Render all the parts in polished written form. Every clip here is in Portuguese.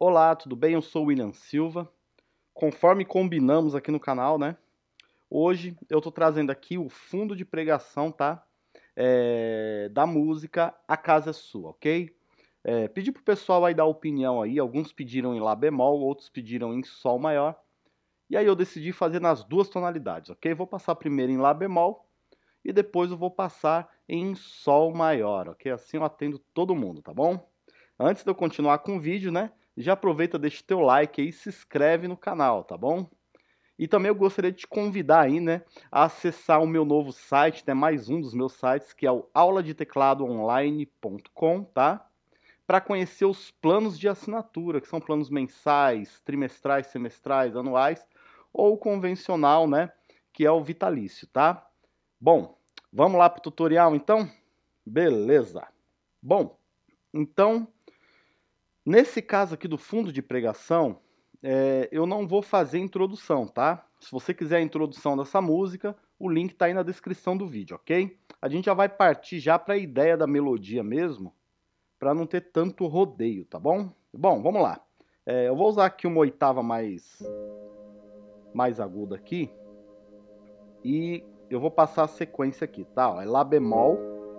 Olá, tudo bem? Eu sou o William Silva. Conforme combinamos aqui no canal, né? Hoje eu tô trazendo aqui o fundo de pregação, tá? Da música A Casa é Sua, ok? Pedi pro pessoal aí dar opinião aí. Alguns pediram em Lá bemol, outros pediram em Sol maior. E aí eu decidi fazer nas duas tonalidades, ok? Vou passar primeiro em Lá bemol e depois eu vou passar em Sol maior, ok? Assim eu atendo todo mundo, tá bom? Antes de eu continuar com o vídeo, né? Já aproveita, deixa o teu like aí e se inscreve no canal, tá bom? E também eu gostaria de te convidar aí, né, a acessar o meu novo site, né, mais um dos meus sites, que é o auladetecladoonline.com, tá? Para conhecer os planos de assinatura, que são planos mensais, trimestrais, semestrais, anuais, ou o convencional, né, que é o vitalício, tá? Bom, vamos lá para o tutorial então? Beleza. Bom, então, nesse caso aqui do fundo de pregação, eu não vou fazer introdução, tá? Se você quiser a introdução dessa música, o link está aí na descrição do vídeo, ok? A gente já vai partir já para a ideia da melodia mesmo, para não ter tanto rodeio, tá bom? Bom, vamos lá. Eu vou usar aqui uma oitava mais aguda aqui e eu vou passar a sequência aqui, tá? Ó, é Lá bemol,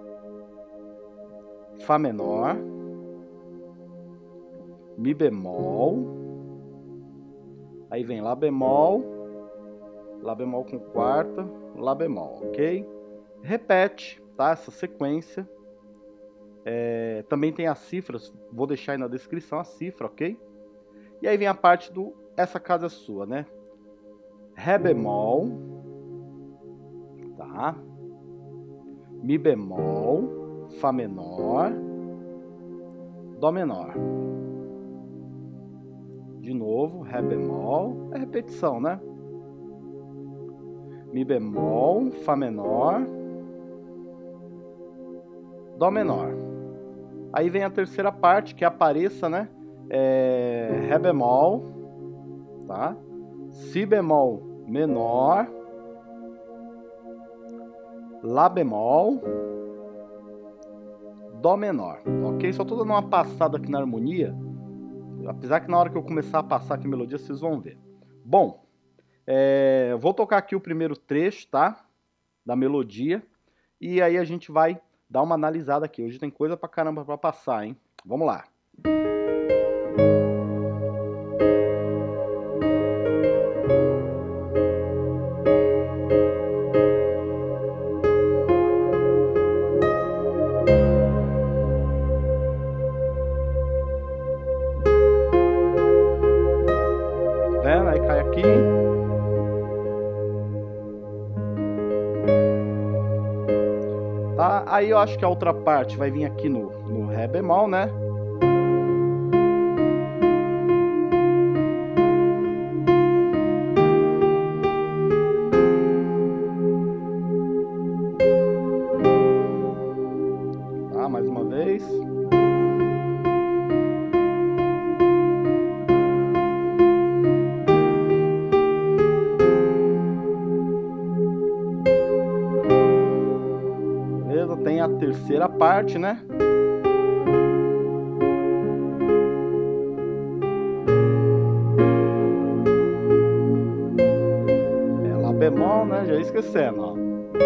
Fá menor, Mi bemol, aí vem Lá bemol com quarta, Lá bemol, ok? Repete, tá? Essa sequência. Também tem as cifras, vou deixar aí na descrição a cifra, ok? E aí vem a parte do Essa Casa é Sua, né? Ré bemol, tá? Mi bemol, Fá menor, Dó menor. De novo, Ré bemol, é repetição, né? Mi bemol, Fá menor, Dó menor. Aí vem a terceira parte, que apareça, né? Ré bemol, tá? Si bemol menor, Lá bemol, Dó menor, ok? Só tô dando uma passada aqui na harmonia, apesar que na hora que eu começar a passar aqui a melodia, vocês vão ver. Bom, vou tocar aqui o primeiro trecho, tá? Da melodia, e aí a gente vai dar uma analisada aqui. Hoje tem coisa pra caramba pra passar, hein? Vamos lá. Vendo? Aí cai aqui. Tá? Aí eu acho que a outra parte vai vir aqui no Ré bemol, né? Tá? Mais uma vez. Beleza? Tem a terceira parte, né? Lá bemol, né? Já ia esquecendo, ó.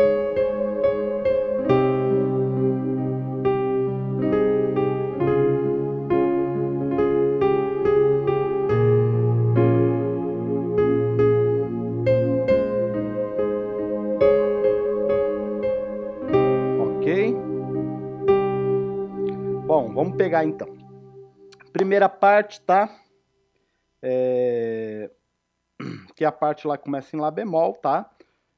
Ok? Bom, vamos pegar então. Primeira parte, tá? Que a parte lá começa em Lá bemol, tá?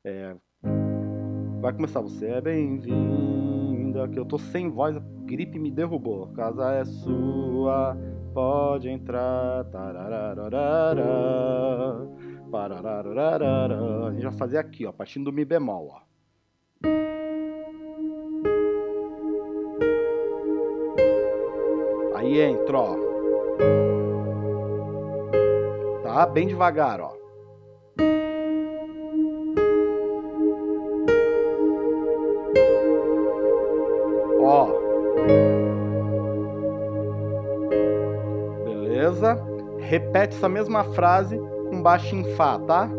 Vai começar, você é bem-vinda, que eu tô sem voz, a gripe me derrubou. A casa é sua, pode entrar. Tararararara, pararararara. A gente vai fazer aqui, ó, partindo do Mi bemol, ó. Aí entra, ó. Tá? Bem devagar, ó. Ó. Beleza? Beleza? Repete essa mesma frase com baixo em Fá, tá?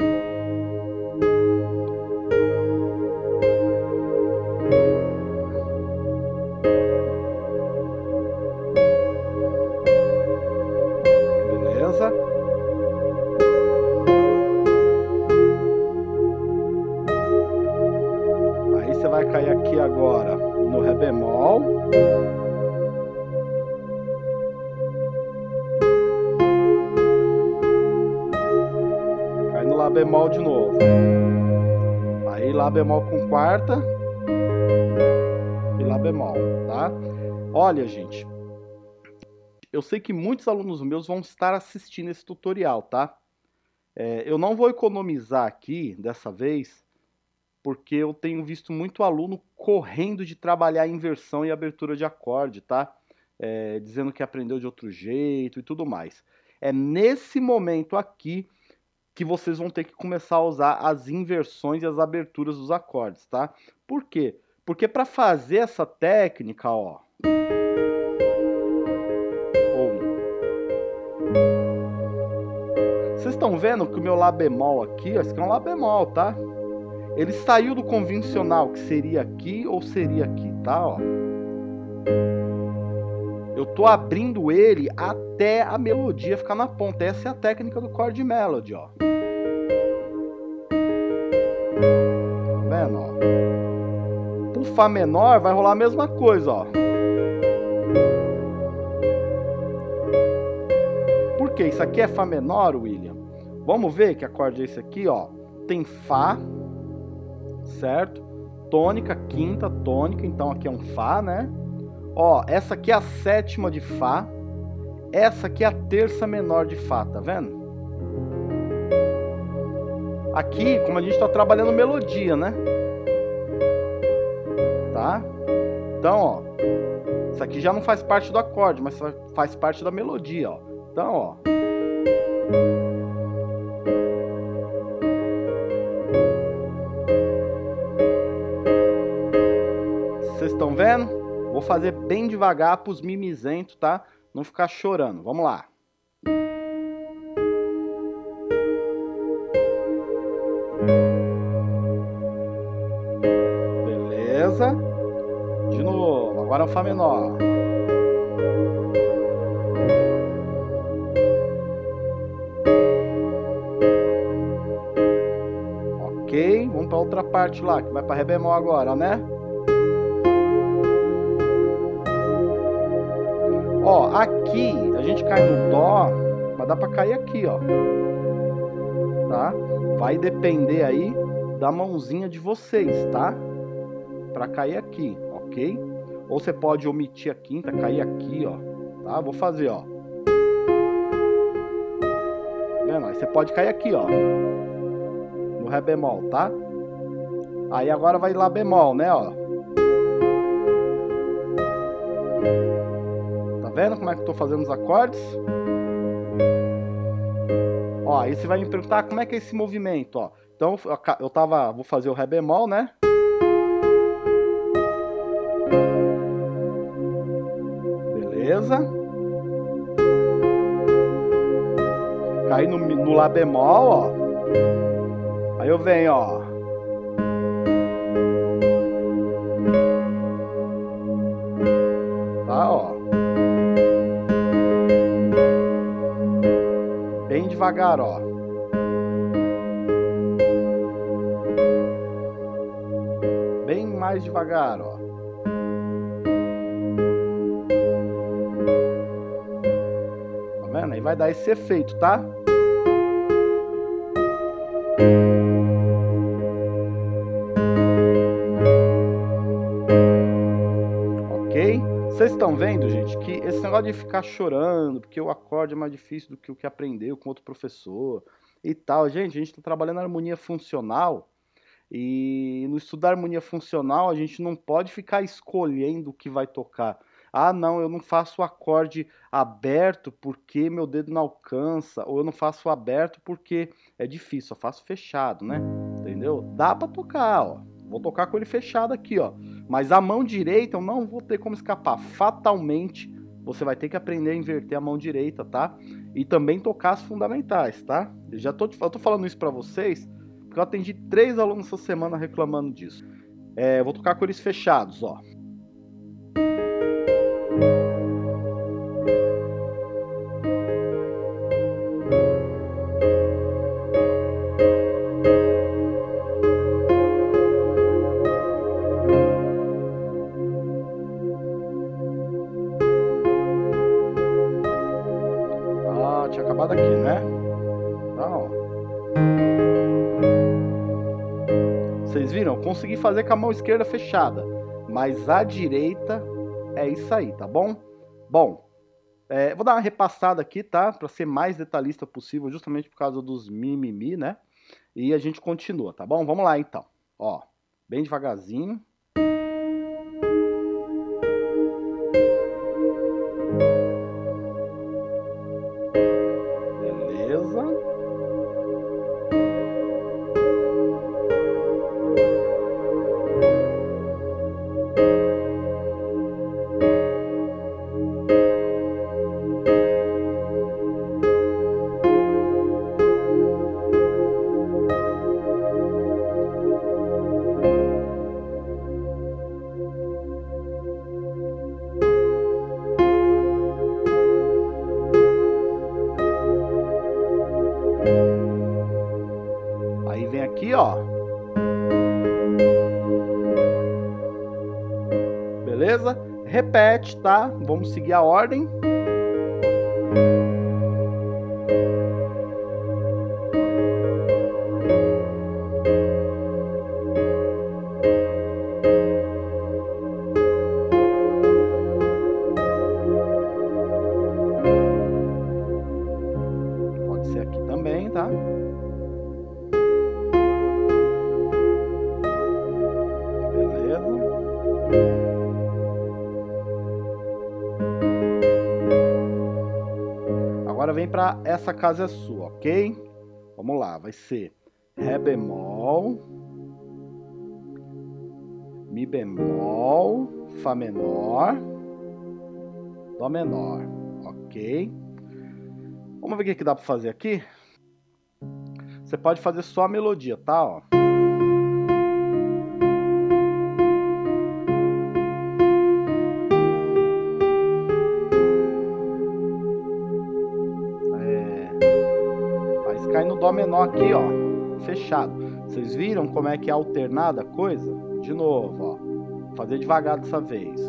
Beleza? Aí você vai cair aqui agora no Ré bemol. Cai no Lá bemol de novo. Aí Lá bemol com quarta e Lá bemol, tá? Olha, gente, eu sei que muitos alunos meus vão estar assistindo esse tutorial, tá? Eu não vou economizar aqui dessa vez, porque eu tenho visto muito aluno correndo de trabalhar inversão e abertura de acorde, tá? Dizendo que aprendeu de outro jeito e tudo mais. É nesse momento aqui que vocês vão ter que começar a usar as inversões e as aberturas dos acordes, tá? Por quê? Porque para fazer essa técnica, ó... Vocês estão vendo que o meu Lá bemol aqui, ó, esse aqui é um Lá bemol, tá? Ele saiu do convencional, que seria aqui ou seria aqui, tá? Ó. Eu tô abrindo ele até a melodia ficar na ponta. Essa é a técnica do chord melody, ó. Tá vendo, ó? Pro Fá menor vai rolar a mesma coisa, ó. Por quê? Isso aqui é Fá menor, William? Vamos ver que acorde é esse aqui, ó. Tem Fá, certo? Tônica, quinta, tônica, então aqui é um Fá, né? Ó, essa aqui é a sétima de Fá, essa aqui é a terça menor de Fá, tá vendo? Aqui, como a gente tá trabalhando melodia, né? Tá? Então, ó, isso aqui já não faz parte do acorde, mas faz parte da melodia, ó. Então, ó. Vocês estão vendo? Vou fazer bem devagar para os mimizentos, tá? Não ficar chorando. Vamos lá. Beleza. De novo. Agora é um Fá menor. Ok. Vamos para outra parte lá, que vai para Ré bemol agora, né? Ó, aqui a gente cai no Dó, mas dá pra cair aqui, ó. Tá? Vai depender aí da mãozinha de vocês, tá? Pra cair aqui, ok? Ou você pode omitir a quinta, cair aqui, ó. Tá? Vou fazer, ó. Tá vendo? Aí você pode cair aqui, ó. No Ré bemol, tá? Aí agora vai Lá bemol, né, ó. Tá vendo como é que eu tô fazendo os acordes? Ó, aí você vai me perguntar como é que é esse movimento, ó. Então, vou fazer o Ré bemol, né? Beleza. Caí no Lá bemol, ó. Aí eu venho, ó. Tá, ó. Bem devagar, ó. Bem mais devagar, ó. Tá vendo? Aí vai dar esse efeito, tá? Ok? Vocês estão vendo, gente, que esse negócio de ficar chorando, porque o acorde é mais difícil do que o que aprendeu com outro professor e tal. Gente, a gente está trabalhando harmonia funcional e no estudo da harmonia funcional a gente não pode ficar escolhendo o que vai tocar. Ah, não, eu não faço o acorde aberto porque meu dedo não alcança, ou eu não faço o aberto porque é difícil, eu faço fechado, né? Entendeu? Dá para tocar, ó. Vou tocar com ele fechado aqui, ó. Mas a mão direita eu não vou ter como escapar. Fatalmente você vai ter que aprender a inverter a mão direita, tá? E também tocar as fundamentais, tá? Eu tô falando isso pra vocês, porque eu atendi 3 alunos essa semana reclamando disso. Eu vou tocar com eles fechados, ó. Ah, tinha acabado aqui, né? Então, vocês viram? Eu consegui fazer com a mão esquerda fechada, mas a direita é isso aí, tá bom? Bom, vou dar uma repassada aqui, tá? Para ser mais detalhista possível, justamente por causa dos mimimi, né? E a gente continua, tá bom? Vamos lá, então. Ó, bem devagarzinho. Beleza. Aí vem aqui, ó. Beleza? Repete, tá? Vamos seguir a ordem. Pode ser aqui também, tá? Agora vem para essa casa sua, ok? Vamos lá, vai ser Ré bemol, Mi bemol, Fá menor, Dó menor, ok? Vamos ver o que dá para fazer aqui? Você pode fazer só a melodia, tá? Ó. Cai no Dó menor aqui, ó, fechado. Vocês viram como é que é alternada a coisa? De novo, ó, vou fazer devagar dessa vez.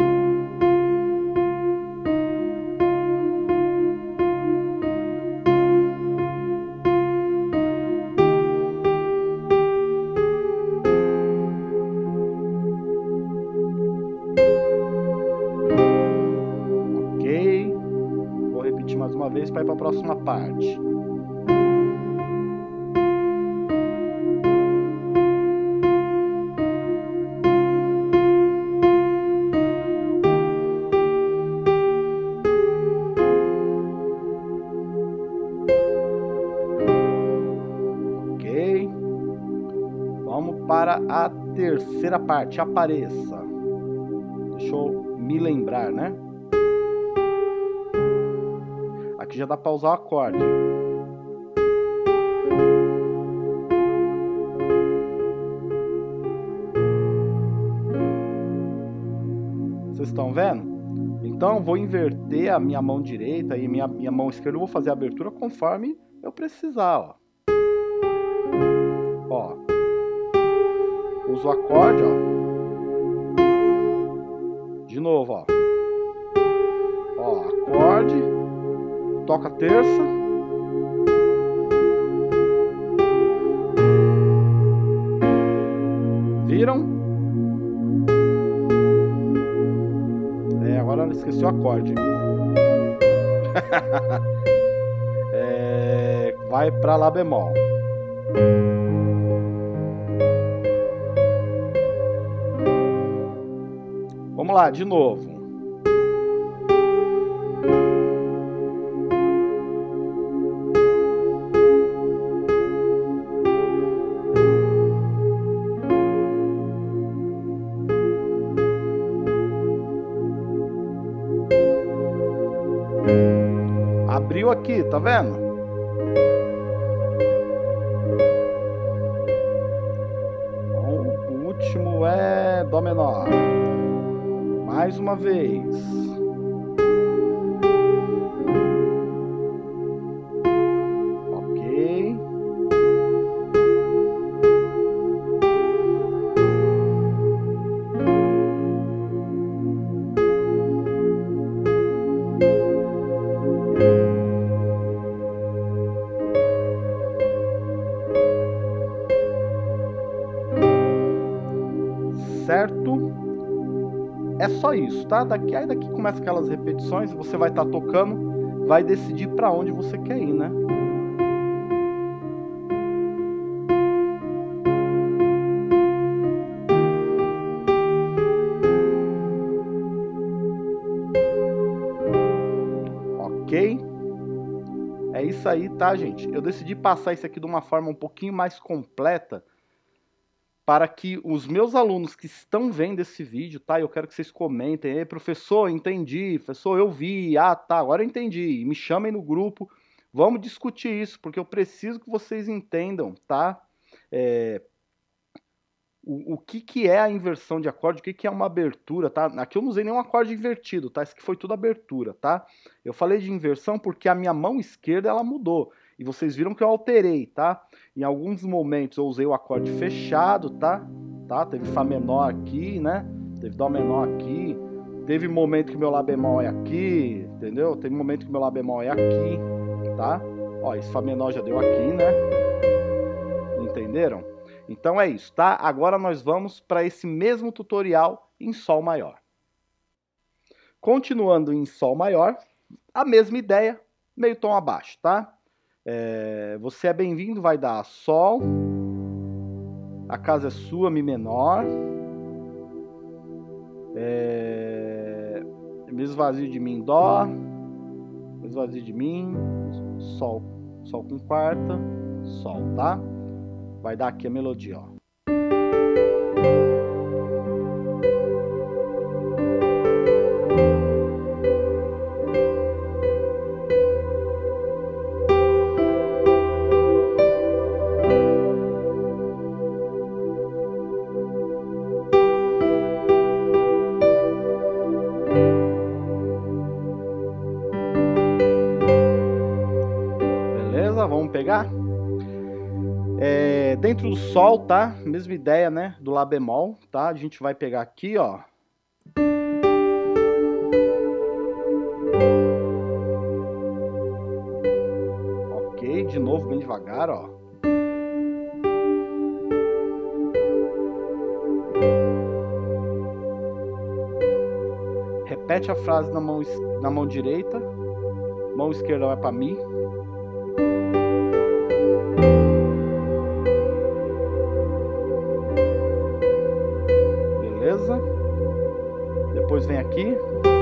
Ok, vou repetir mais uma vez para ir para a próxima parte. Vamos para a terceira parte, apareça. Deixa eu me lembrar, né? Aqui já dá para usar o acorde. Vocês estão vendo? Então vou inverter a minha mão direita e minha mão esquerda. Eu vou fazer a abertura conforme eu precisar, ó. Ó. Uso o acorde, ó. De novo, ó. Ó, acorde. Toca a terça. Viram? Agora eu esqueci o acorde. Vai para Lá bemol. Vamos lá, de novo. aqui, tá vendo? Bom, o último é Dó menor. Mais uma vez. Ok. Certo? É só isso, tá? Daqui começa aquelas repetições, você vai estar tocando, vai decidir para onde você quer ir, né? Ok? É isso aí, tá, gente? Eu decidi passar isso aqui de uma forma um pouquinho mais completa para que os meus alunos que estão vendo esse vídeo, tá? Eu quero que vocês comentem. Ei, professor, entendi. Professor, eu vi. Ah, tá, agora eu entendi. Me chamem no grupo. Vamos discutir isso, porque eu preciso que vocês entendam, tá? O que é a inversão de acorde, o que é uma abertura, tá? Aqui eu não usei nenhum acorde invertido, tá? Isso aqui foi tudo abertura, tá? Eu falei de inversão porque a minha mão esquerda, ela mudou. E vocês viram que eu alterei, tá? Em alguns momentos eu usei o acorde fechado, tá? Teve Fá menor aqui, né? Teve Dó menor aqui. Teve momento que meu Lá bemol é aqui, entendeu? Teve momento que meu Lá bemol é aqui, tá? Ó, esse Fá menor já deu aqui, né? Entenderam? Então é isso, tá? Agora nós vamos para esse mesmo tutorial em Sol maior. Continuando em Sol maior, a mesma ideia, meio tom abaixo, tá? Você é bem-vindo, vai dar Sol, a casa é sua, Mi menor, me esvazio de mim, Dó, me esvazio de mim, Sol, Sol com quarta, Sol, tá? Vai dar aqui a melodia, ó. Beleza? Vamos pegar? Dentro do Sol, tá? Mesma ideia, né? Do Lá bemol, tá? A gente vai pegar aqui, ó. Ok, de novo, bem devagar, ó. Repete a frase na mão direita. Mão esquerda vai para Mi. Beleza? Depois vem aqui.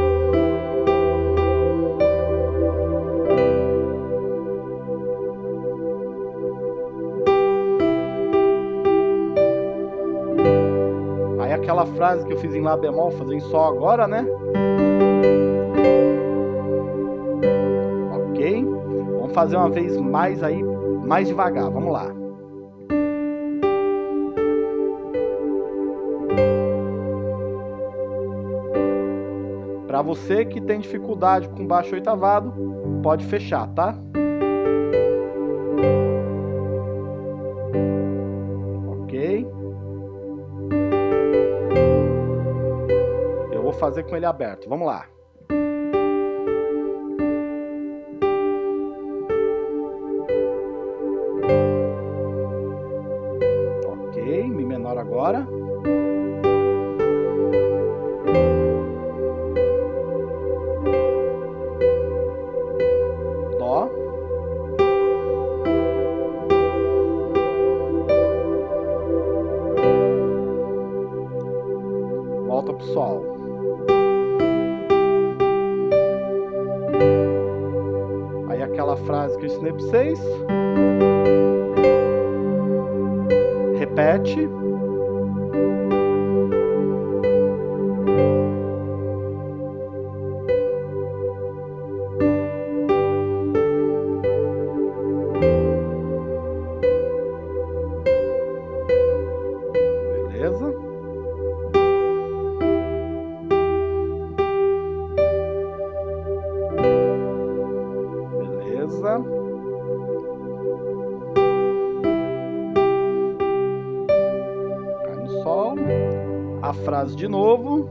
Aí aquela frase que eu fiz em Lá bemol, fazer em Sol agora, né? Ok? Vamos fazer uma vez mais aí, mais devagar. Vamos lá. Para você que tem dificuldade com baixo oitavado, pode fechar, tá? Ok? Eu vou fazer com ele aberto. Vamos lá. Ok, Mi menor agora. Dó. Volta pro Sol. Aí aquela frase que eu ensinei pra vocês. Repete. Beleza. Cai no sol. A frase de novo.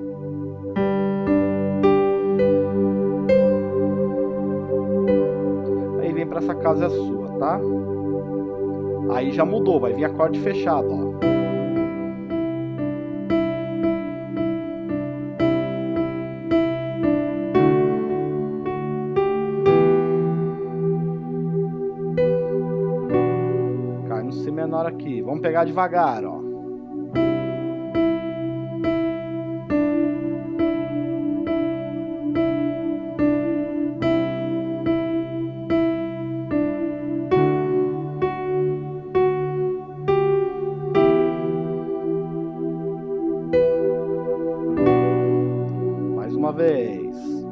Aí vem para essa casa é sua, tá? Aí já mudou, vai vir acorde fechado, ó. Cai no Si menor aqui. Vamos pegar devagar, ó. Mais uma vez.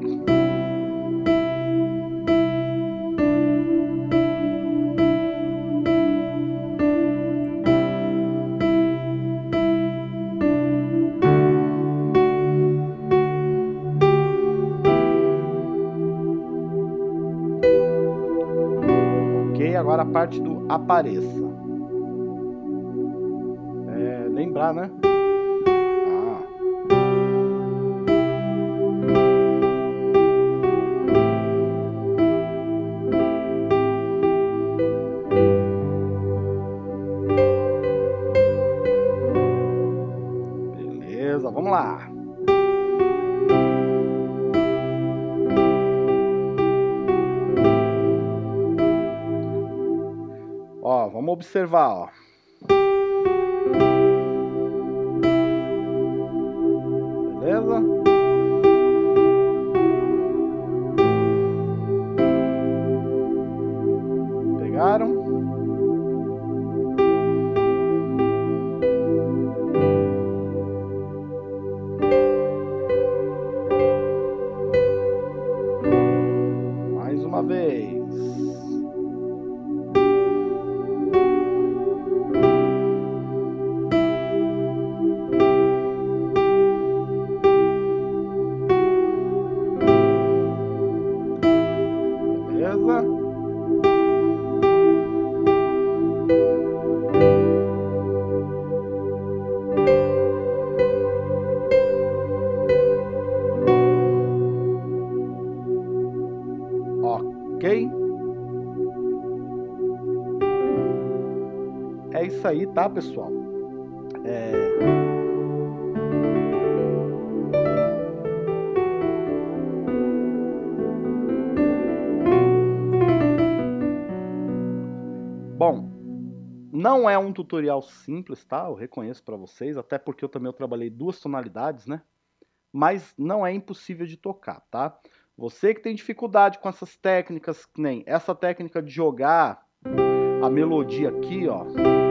Ok, agora a parte do apareça. Lembrar, né? Beleza, vamos lá. Ó, vamos observar, ó. Beleza? Pegaram? Mais uma vez. Beleza? Ok? É isso aí, tá, pessoal? Bom, não é um tutorial simples, tá? Eu reconheço para vocês, até porque eu também trabalhei duas tonalidades, né? Mas não é impossível de tocar, tá? Você que tem dificuldade com essas técnicas, que nem essa técnica de jogar a melodia aqui, ó.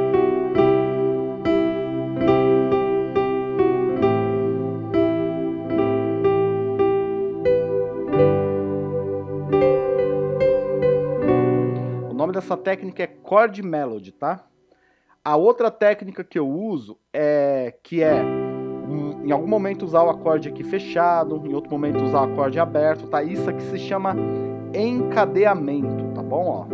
O nome dessa técnica é chord melody, tá? A outra técnica que eu uso em algum momento usar o acorde aqui fechado, em outro momento usar o acorde aberto, tá? Isso aqui se chama encadeamento, tá bom? Ó.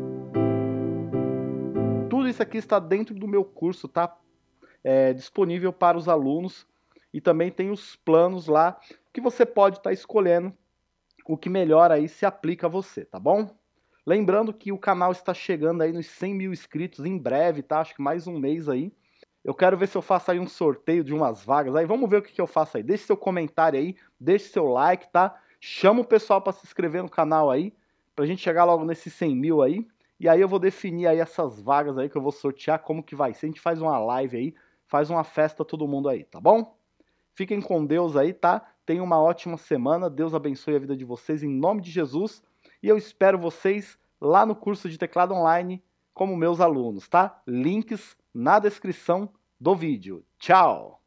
Tudo isso aqui está dentro do meu curso, tá? Disponível para os alunos, e também tem os planos lá que você pode estar escolhendo o que melhor aí se aplica a você, tá bom? Lembrando que o canal está chegando aí nos 100 mil inscritos em breve, tá? Acho que mais um mês aí. Eu quero ver se eu faço aí um sorteio de umas vagas aí. Vamos ver o que eu faço aí. Deixe seu comentário aí, deixe seu like, tá? Chama o pessoal para se inscrever no canal aí, pra gente chegar logo nesses 100 mil aí. E aí eu vou definir aí essas vagas aí que eu vou sortear, como que vai ser. A gente faz uma live aí, faz uma festa todo mundo aí, tá bom? Fiquem com Deus aí, tá? Tenham uma ótima semana. Deus abençoe a vida de vocês em nome de Jesus. E eu espero vocês lá no curso de teclado online como meus alunos, tá? Links na descrição do vídeo. Tchau!